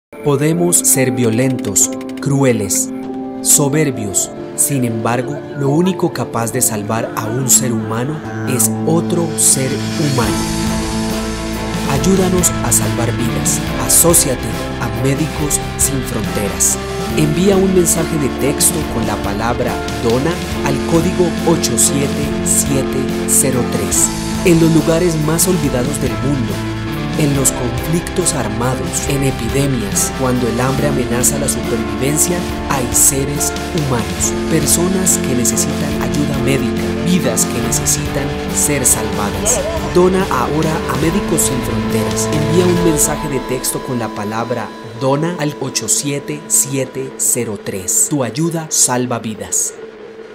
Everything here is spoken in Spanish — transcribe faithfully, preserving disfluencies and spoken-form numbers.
Podemos ser violentos, crueles, soberbios. Sin embargo, lo único capaz de salvar a un ser humano es otro ser humano. Ayúdanos a salvar vidas. Asóciate a Médicos Sin Fronteras. Envía un mensaje de texto con la palabra DONA al código ocho siete siete cero tres. En los lugares más olvidados del mundo, en los conflictos armados, en epidemias, cuando el hambre amenaza la supervivencia, hay seres humanos, personas que necesitan ayuda médica, vidas que necesitan ser salvadas. Dona ahora a Médicos Sin Fronteras. Envía un mensaje de texto con la palabra DONA al ocho siete siete cero tres. Tu ayuda salva vidas.